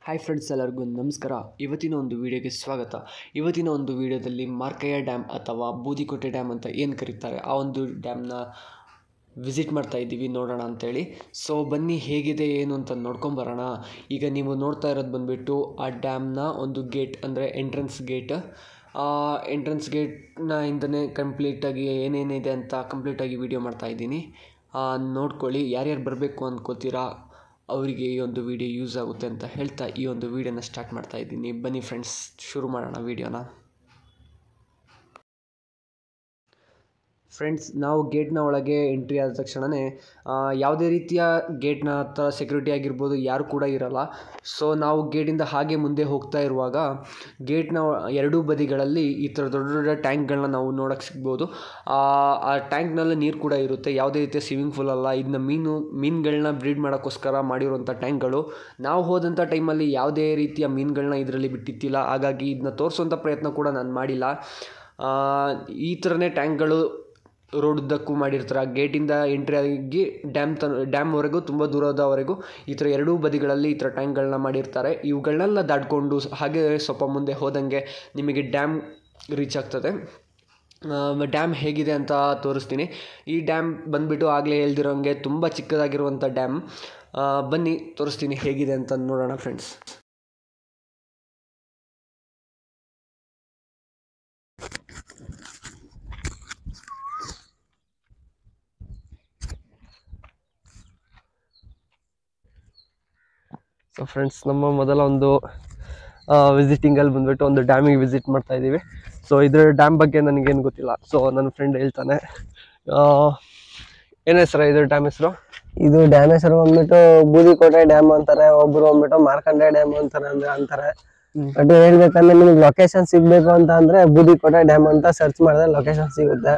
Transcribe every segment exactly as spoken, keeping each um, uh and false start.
Hi friends, ಎಲ್ಲರಿಗೂ ನಮಸ್ಕಾರ. ಇವತ್ತಿನ ಒಂದು ವಿಡಿಯೋಗೆ ಸ್ವಾಗತ. ಇವತ್ತಿನ ಒಂದು ವಿಡಿಯೋದಲ್ಲಿ ಮಾರ್ಕಂಡೆಯ ಡ್ಯಾಮ್ ಅಥವಾ ಬೂದಿಕೋಟೆ ಡ್ಯಾಮ್ ಅಂತ ಏನು ಕರೀತಾರೆ ಆ ಒಂದು ಡ್ಯಾಮ್ನ ವಿಸಿಟ್ ಮಾಡ್ತಾ ಇದ್ದೀವಿ, ನೋಡೋಣ ಅಂತೇಳಿ. ಸೊ ಬನ್ನಿ, ಹೇಗಿದೆ ಏನು ಅಂತ ನೋಡ್ಕೊಂಬರೋಣ. ಈಗ ನೀವು ನೋಡ್ತಾ ಇರೋದು ಬಂದುಬಿಟ್ಟು ಆ ಡ್ಯಾಮ್ನ ಒಂದು ಗೇಟ್, ಅಂದರೆ ಎಂಟ್ರೆನ್ಸ್ ಗೇಟ್. ಎಂಟ್ರೆನ್ಸ್ ಗೇಟ್ನ ಇಂದನೇ ಕಂಪ್ಲೀಟಾಗಿ ಏನೇನಿದೆ ಅಂತ ಕಂಪ್ಲೀಟಾಗಿ ವಿಡಿಯೋ ಮಾಡ್ತಾಯಿದ್ದೀನಿ. ನೋಡ್ಕೊಳ್ಳಿ. ಯಾರ್ಯಾರು ಬರಬೇಕು ಅಂದ್ಕೋತೀರಾ ಅವರಿಗೆ ಈ ಒಂದು ವಿಡಿಯೋ ಯೂಸ್ ಆಗುತ್ತೆ ಅಂತ ಹೇಳ್ತಾ ಈ ಒಂದು ವಿಡಿಯೋನ ಸ್ಟಾರ್ಟ್ ಮಾಡ್ತಾ ಇದ್ದೀನಿ. ಬನ್ನಿ ಫ್ರೆಂಡ್ಸ್, ಶುರು ಮಾಡೋಣ ವಿಡಿಯೋನ. ಫ್ರೆಂಡ್ಸ್, ನಾವು ಗೇಟ್ನ ಒಳಗೆ ಎಂಟ್ರಿ ಆದ ತಕ್ಷಣವೇ ಯಾವುದೇ ರೀತಿಯ ಗೇಟ್ನ ಹತ್ರ ಸೆಕ್ಯೂರಿಟಿ ಆಗಿರ್ಬೋದು ಯಾರು ಕೂಡ ಇರಲ್ಲ. ಸೊ ನಾವು ಗೇಟಿಂದ ಹಾಗೆ ಮುಂದೆ ಹೋಗ್ತಾ ಇರುವಾಗ ಗೇಟ್ನ ಎರಡೂ ಬದಿಗಳಲ್ಲಿ ಈ ಥರ ದೊಡ್ಡ ದೊಡ್ಡ ಟ್ಯಾಂಕ್ಗಳನ್ನ ನಾವು ನೋಡೋಕ್ಕೆ ಸಿಗ್ಬೋದು. ಆ ಟ್ಯಾಂಕ್ನಲ್ಲಿ ನೀರು ಕೂಡ ಇರುತ್ತೆ. ಯಾವುದೇ ರೀತಿಯ ಸ್ವಿಮ್ಮಿಂಗ್ ಪೂಲ್ ಅಲ್ಲ, ಇದನ್ನ ಮೀನು ಮೀನುಗಳನ್ನ ಬ್ರೀಡ್ ಮಾಡೋಕ್ಕೋಸ್ಕರ ಮಾಡಿರುವಂಥ ಟ್ಯಾಂಕ್ಗಳು. ನಾವು ಹೋದಂಥ ಟೈಮಲ್ಲಿ ಯಾವುದೇ ರೀತಿಯ ಮೀನುಗಳನ್ನ ಇದರಲ್ಲಿ ಬಿಟ್ಟಿತ್ತಿಲ್ಲ, ಹಾಗಾಗಿ ಇದನ್ನ ತೋರಿಸುವಂಥ ಪ್ರಯತ್ನ ಕೂಡ ನಾನು ಮಾಡಿಲ್ಲ. ಈ ಥರನೇ ಟ್ಯಾಂಕ್ಗಳು ರೋಡುದ್ದಕ್ಕೂ ಮಾಡಿರ್ತಾರೆ. ಗೇಟಿಂದ ಎಂಟ್ರಿ ಆಗಿ ಡ್ಯಾಮ್ ತ ಡ್ಯಾಮ್ವರೆಗೂ ತುಂಬ ದೂರದವರೆಗೂ ಈ ಥರ ಎರಡೂ ಬದಿಗಳಲ್ಲಿ ಈ ಥರ ಟ್ಯಾಂಕ್ಗಳನ್ನ ಮಾಡಿರ್ತಾರೆ. ಇವುಗಳನ್ನೆಲ್ಲ ದಾಟ್ಕೊಂಡು ಹಾಗೆ ಸ್ವಲ್ಪ ಮುಂದೆ ಹೋದಂಗೆ ನಿಮಗೆ ಡ್ಯಾಮ್ ರೀಚ್ ಆಗ್ತದೆ. ಡ್ಯಾಮ್ ಹೇಗಿದೆ ಅಂತ ತೋರಿಸ್ತೀನಿ. ಈ ಡ್ಯಾಮ್ ಬಂದುಬಿಟ್ಟು ಆಗಲೇ ಹೇಳ್ದಿರೋಂಗೆ ತುಂಬ ಚಿಕ್ಕದಾಗಿರುವಂಥ ಡ್ಯಾಮ್. ಬನ್ನಿ ತೋರಿಸ್ತೀನಿ ಹೇಗಿದೆ ಅಂತ ನೋಡೋಣ ಫ್ರೆಂಡ್ಸ್. ಸೊ ಫ್ರೆಂಡ್ಸ್, ನಮ್ಮ ಮೊದಲ ಒಂದು ವಿಸಿಟಿಂಗಲ್ಲಿ ಬಂದುಬಿಟ್ಟು ಒಂದು ಡ್ಯಾಮಿಗೆ ವಿಸಿಟ್ ಮಾಡ್ತಾ ಇದ್ದೀವಿ. ಸೊ ಇದ್ರ ಡ್ಯಾಮ್ ಬಗ್ಗೆ ನನಗೇನು ಗೊತ್ತಿಲ್ಲ. ಸೊ ನನ್ನ ಫ್ರೆಂಡ್ ಹೇಳ್ತಾನೆ. ಏನು ಹೆಸರು ಇದ್ರ ಡ್ಯಾಮ್ ಹೆಸರು? ಇದು ಡ್ಯಾಮ್ ಹೆಸರು ಬಂದ್ಬಿಟ್ಟು ಬೂದಿಕೋಟೆ ಡ್ಯಾಮ್ ಅಂತಾರೆ, ಒಬ್ರು ಬಂದ್ಬಿಟ್ಟು ಮಾರ್ಕಂಡೆಯ ಡ್ಯಾಮ್ ಅಂತಾರೆ ಅಂದ್ರೆ ಅಂತಾರೆ. ಬಟ್ ಹೇಳ್ಬೇಕಂದ್ರೆ ನಿಮ್ಗೆ ಲೊಕೇಶನ್ ಸಿಗ್ಬೇಕು ಅಂತ ಅಂದ್ರೆ ಬೂದಿಕೋಟೆ ಡ್ಯಾಮ್ ಅಂತ ಸರ್ಚ್ ಮಾಡಿದ್ರೆ ಲೊಕೇಶನ್ ಸಿಗುತ್ತೆ.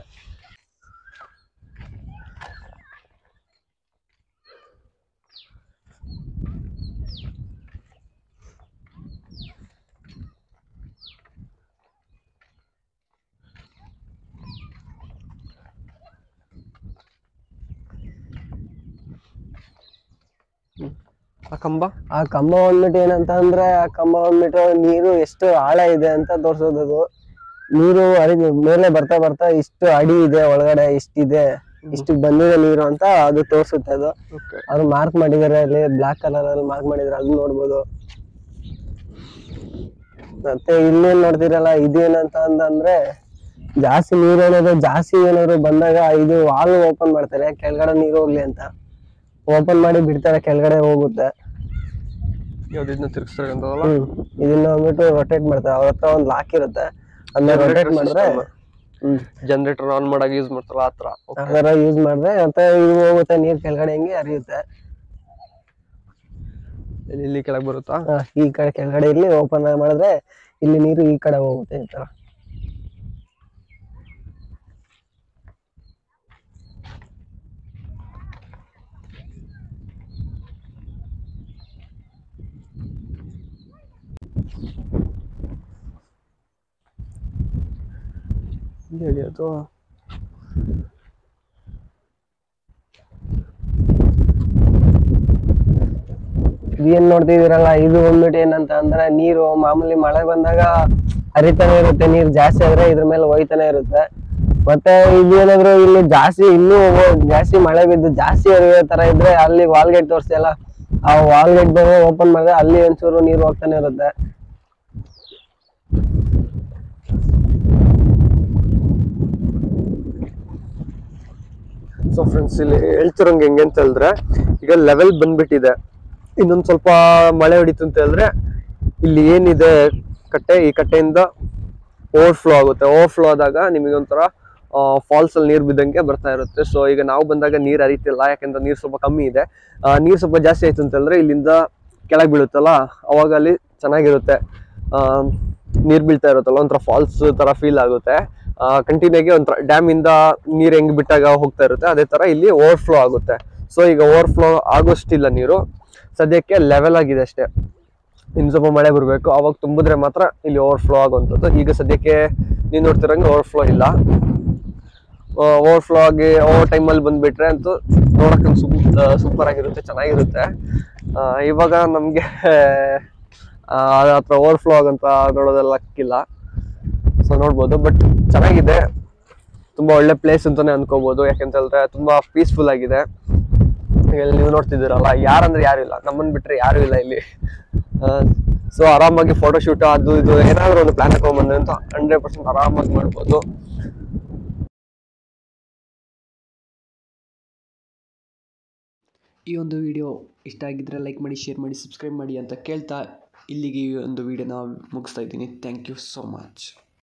ಆ ಕಂಬ ಆ ಕಂಬ ಬಂದ್ಬಿಟ್ಟು ಏನಂತ ಅಂದ್ರೆ ಆ ಕಂಬ ಬಂದ್ಬಿಟ್ಟು ನೀರು ಎಷ್ಟು ಆಳ ಇದೆ ಅಂತ ತೋರ್ಸೋದು. ನೀರು ಹರಿದು ಮೇಲೆ ಬರ್ತಾ ಬರ್ತಾ ಇಷ್ಟು ಅಡಿ ಇದೆ, ಒಳಗಡೆ ಇಷ್ಟಿದೆ, ಇಷ್ಟು ಬಂದಿದೆ ನೀರು ಅಂತ ಅದು ತೋರ್ಸುತ್ತೆ. ಅದು ಅವ್ರು ಮಾರ್ಕ್ ಮಾಡಿದಾರೆ, ಅಲ್ಲಿ ಬ್ಲಾಕ್ ಕಲರ್ ಅಲ್ಲಿ ಮಾರ್ಕ್ ಮಾಡಿದಾರೆ, ಅದು ನೋಡ್ಬೋದು. ಮತ್ತೆ ಇನ್ನೇನ್ ನೋಡ್ತಿರಲ್ಲ, ಇದೇನಂತ ಅಂತಂದ್ರೆ ಜಾಸ್ತಿ ನೀರು ಏನಾದ್ರು ಜಾಸ್ತಿ ಏನಾದ್ರು ಬಂದಾಗ ಇದು ವಾಲ್ ಓಪನ್ ಮಾಡ್ತಾರೆ ಕೆಳಗಡೆ ನೀರು ಹೋಗ್ಲಿ ಅಂತ. ಓಪನ್ ಮಾಡಿ ಬಿಡ್ತಾರೆ, ಕೆಳಗಡೆ ಹೋಗುತ್ತೆ. ಇದನ್ನ ತಿರ್ಗಿಸ್ತಾರೆ ಅಂತಲ್ಲ. ಇದನ್ನ ಬಂದ್ಬಿಟ್ಟು ರೊಟೇಟ್ ಮಾಡ್ತಾರೆ. ಅವ್ರ ಹತ್ರ ಒಂದು ಲಾಕ್ ಇರುತ್ತೆ, ಅದನ್ನ ರೊಟೇಟ್ ಮಾಡಿದ್ರೆ ಜನರೇಟರ್ ಆನ್ ಮಾಡಾಗ ಯೂಸ್ ಮಾಡ್ತಾರಲ್ಲ ಆ ಥರ ಆ ಥರ ಯೂಸ್ ಮಾಡಿದ್ರೆ ಮತ್ತೆ ಇದು ಹೋಗುತ್ತೆ, ನೀರು ಕೆಳಗಡೆ ಹೆಂಗೆ ಹರಿಯುತ್ತೆ. ಇಲ್ಲಿ ಕೆಳಗೆ ಬರುತ್ತಾ? ಈ ಕಡೆ ಕೆಳಗಡೆ ಇಲ್ಲಿ ಓಪನ್ ಮಾಡಿದ್ರೆ ಇಲ್ಲಿ ನೀರು ಈ ಕಡೆ ಹೋಗುತ್ತೆ ಈ ತರ. ಅಥವಾ ಏನ್ ನೋಡ್ತಿದ್ದೀರಲ್ಲ, ಇದು ಬಂದ್ಬಿಟ್ಟು ಏನಂತ ಅಂದ್ರೆ ನೀರು ಮಾಮೂಲಿ ಮಳೆ ಬಂದಾಗ ಹರಿತಾನೆ ಇರುತ್ತೆ. ನೀರು ಜಾಸ್ತಿ ಆದ್ರೆ ಇದ್ರ ಮೇಲೆ ಹೋಯ್ತಾನೆ ಇರುತ್ತೆ. ಮತ್ತೆ ಇದು ಏನಾದ್ರು ಇಲ್ಲಿ ಜಾಸ್ತಿ ಇನ್ನೂ ಜಾಸ್ತಿ ಮಳೆ ಬಿದ್ದು ಜಾಸ್ತಿ ಹರಿಯೋ ತರ ಇದ್ರೆ ಅಲ್ಲಿ ವಾಲ್ ಗೇಟ್ ತೋರಿಸ್ತಿಯಲ್ಲ, ಆ ವಾಲ್ ಗೇಟ್ ಬಂದು ಓಪನ್ ಮಾಡಿದ್ರೆ ಅಲ್ಲಿ ಒಂಚೂರು ನೀರು ಹೋಗ್ತಾನೆ ಇರುತ್ತೆ. ಸೊ ಫ್ರೆಂಡ್ಸ್, ಇಲ್ಲಿ ಹೇಳ್ತಿರೋಂಗೆ ಹೆಂಗೆ ಅಂತ ಹೇಳಿದ್ರೆ, ಈಗ ಲೆವೆಲ್ ಬಂದ್ಬಿಟ್ಟಿದೆ, ಇನ್ನೊಂದು ಸ್ವಲ್ಪ ಮಳೆ ಹೊಡಿತು ಅಂತ ಹೇಳಿದ್ರೆ ಇಲ್ಲಿ ಏನಿದೆ ಕಟ್ಟೆ, ಈ ಕಟ್ಟೆಯಿಂದ ಓವರ್ಫ್ಲೋ ಆಗುತ್ತೆ. ಓವರ್ಫ್ಲೋ ಆದಾಗ ನಿಮಗೆ ಒಂಥರ ಫಾಲ್ಸ್ ಅಲ್ಲಿ ನೀರು ಬಿದ್ದಂಗೆ ಬರ್ತಾ ಇರುತ್ತೆ. ಸೊ ಈಗ ನಾವು ಬಂದಾಗ ನೀರು ಹರಿತಿಲ್ಲ, ಯಾಕೆಂದ್ರೆ ನೀರು ಸ್ವಲ್ಪ ಕಮ್ಮಿ ಇದೆ. ನೀರು ಸ್ವಲ್ಪ ಜಾಸ್ತಿ ಆಯ್ತು ಅಂತ ಹೇಳಿದ್ರೆ ಇಲ್ಲಿಂದ ಕೆಳಗೆ ಬೀಳುತ್ತಲ್ಲ, ಅವಾಗ ಅಲ್ಲಿ ಚೆನ್ನಾಗಿರುತ್ತೆ. ನೀರು ಬೀಳ್ತಾ ಇರುತ್ತಲ್ಲ, ಒಂಥರ ಫಾಲ್ಸ್ ತರ ಫೀಲ್ ಆಗುತ್ತೆ. ಕಂಟಿನ್ಯೂ ಆಗಿ ಒಂಥರ ಡ್ಯಾಮ್ ಇಂದ ನೀರು ಹೆಂಗ್ ಬಿಟ್ಟಾಗ ಹೋಗ್ತಾ ಇರುತ್ತೆ, ಅದೇ ತರ ಇಲ್ಲಿ ಓವರ್ಫ್ಲೋ ಆಗುತ್ತೆ. ಸೊ ಈಗ ಓವರ್ಫ್ಲೋ ಆಗೋಷ್ಟಿಲ್ಲ, ನೀರು ಸದ್ಯಕ್ಕೆ ಲೆವೆಲ್ ಆಗಿದೆ ಅಷ್ಟೇ. ಇನ್ನು ಸ್ವಲ್ಪ ಮಳೆ ಬರಬೇಕು, ಅವಾಗ ತುಂಬಿದ್ರೆ ಮಾತ್ರ ಇಲ್ಲಿ ಓವರ್ಫ್ಲೋ ಆಗುವಂಥದ್ದು. ಈಗ ಸದ್ಯಕ್ಕೆ ನೀವು ನೋಡ್ತಿರಂಗೆ ಓವರ್ಫ್ಲೋ ಇಲ್ಲ. ಓವರ್ಫ್ಲೋ ಆಗಿ ಓವರ್ ಟೈಮಲ್ಲಿ ಬಂದುಬಿಟ್ರೆ ಅಂತೂ ನೋಡೋಕೆ ಸೂಪರ್ ಆಗಿರುತ್ತೆ, ಚೆನ್ನಾಗಿರುತ್ತೆ. ಇವಾಗ ನಮಗೆ ಅದ್ರ ಹತ್ರ ಓವರ್ಫ್ಲೋ ಆಗಂತ ನೋಡೋದೆಲ್ಲ ಅಕ್ಕಿಲ್ಲ. ಸೊ ನೋಡ್ಬೋದು, ಬಟ್ ಚೆನ್ನಾಗಿದೆ, ತುಂಬ ಒಳ್ಳೆ ಪ್ಲೇಸ್ ಅಂತಾನೆ ಅನ್ಕೋಬಹುದು. ಯಾಕೆಂತ ಹೇಳಿದ್ರೆ ತುಂಬ ಪೀಸ್ಫುಲ್ ಆಗಿದೆ. ಇಲ್ಲಿ ನೀವು ನೋಡ್ತಿದ್ದೀರಲ್ಲ, ಯಾರಂದ್ರೆ ಯಾರು ಇಲ್ಲ, ನಮ್ಮನ್ನು ಬಿಟ್ಟರೆ ಯಾರು ಇಲ್ಲ ಇಲ್ಲಿ. ಸೊ ಆರಾಮಾಗಿ ಫೋಟೋಶೂಟ್ ಅದು ಇದು ಏನಾದರೂ ಒಂದು ಪ್ಲಾನ್ ಹಾಕೊಂಡ್ಬಂದ್ರೆ ಅಂತ ಹಂಡ್ರೆಡ್ ಪರ್ಸೆಂಟ್ ಆರಾಮಾಗಿ ಮಾಡ್ಬೋದು. ಈ ಒಂದು ವಿಡಿಯೋ ಇಷ್ಟ ಆಗಿದ್ದರೆ ಲೈಕ್ ಮಾಡಿ, ಶೇರ್ ಮಾಡಿ, ಸಬ್ಸ್ಕ್ರೈಬ್ ಮಾಡಿ ಅಂತ ಕೇಳ್ತಾ ಇಲ್ಲಿಗೆ ಈ ಒಂದು ವಿಡಿಯೋನ ಮುಗಿಸ್ತಾ ಇದ್ದೀನಿ. Thank you so much.